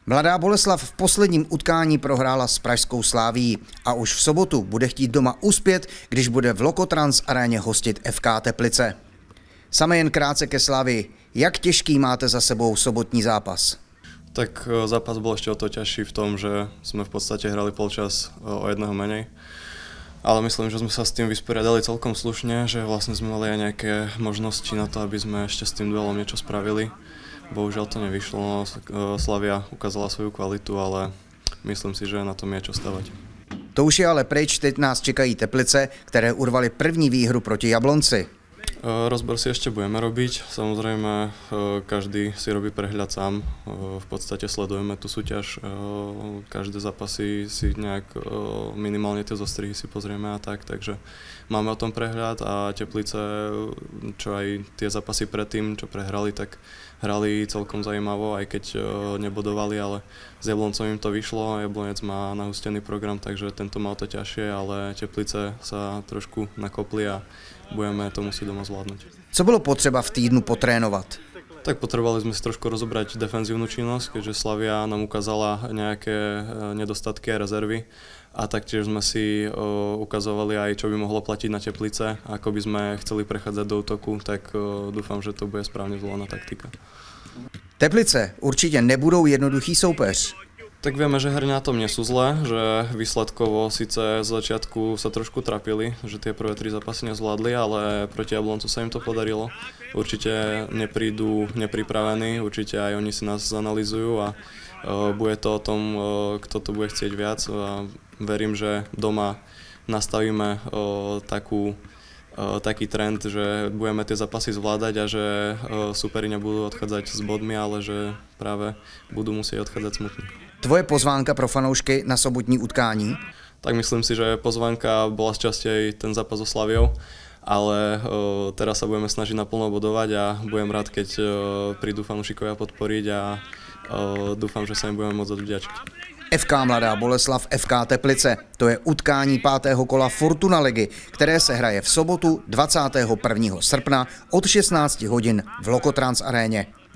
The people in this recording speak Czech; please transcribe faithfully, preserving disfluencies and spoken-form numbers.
Mladá Boleslav v posledním utkání prohrála s pražskou Slavií a už v sobotu bude chtít doma uspět, když bude v Lokotrans aréně hostit F K Teplice. Same jen krátce ke Slavii. Jak těžký máte za sebou sobotní zápas? Tak zápas bol ešte o to ťažší v tom, že sme v podstate hrali polčas o jedného menej. Ale myslím, že sme sa s tým vysporiadali celkom slušne, že vlastne sme mali aj nejaké možnosti na to, aby sme ešte s tým duelom niečo spravili. Bohužiaľ to nevyšlo, Slavia ukázala svoju kvalitu, ale myslím si, že na tom je čo stavať. To už je ale pryč, teď nás čekají Teplice, které urvali první výhru proti Jablonci. Rozbor si ešte budeme robiť, samozrejme každý si robí prehľad sám, v podstate sledujeme tú súťaž, každé zápasy si nejak minimálne tie zostrihy si pozrieme a tak, takže máme o tom prehľad a Teplice, čo aj tie zápasy predtým, čo prehrali, tak hrali celkom zaujímavo, aj keď nebodovali, ale s Jabloncom im to vyšlo, Jablonec má nahustený program, takže tento mal to ťažšie, ale Teplice sa trošku nakopli a budeme to musieť doma zvládnuť. Co bylo potřeba v týdnu potrénovat? Tak potrebovali sme si trošku rozobrať defenzívnu činnosť, keďže Slavia nám ukázala nejaké nedostatky a rezervy a taktiež sme si ukazovali aj, čo by mohlo platiť na Teplice. Ako by sme chceli prechádzať do útoku, tak dúfam, že to bude správne zvolená taktika. Teplice určitě nebudou jednoduchý soupeř. Tak vieme, že hry na tom nie sú zlé, že výsledkovo síce z začiatku sa trošku trapili, že tie prvé tri zápasy nezvládli, ale proti Jabloncu sa im to podarilo. Určite neprídu nepripravení, určite aj oni si nás zanalizujú a bude to o tom, kto to bude chcieť viac. A verím, že doma nastavíme takú taký trend, že budeme tie zápasy zvládať a že superi nebudú odchádzať s bodmi, ale že práve budú musieť odchádzať smutní. Tvoje pozvánka pro fanoušky na sobotní utkání? Tak myslím si, že pozvánka bola z časti aj ten zápas so Slaviou, ale o, teraz sa budeme snažiť naplno bodovať a budem rád, keď o, prídu fanúšikovia podporiť a o, dúfam, že sa im budeme môcť odvďačiť. F K Mladá Boleslav, F K Teplice. To je utkání pátého kola Fortuna ligy, které se hraje v sobotu dvacátého prvního srpna od šestnácti hodin v Lokotrans aréně.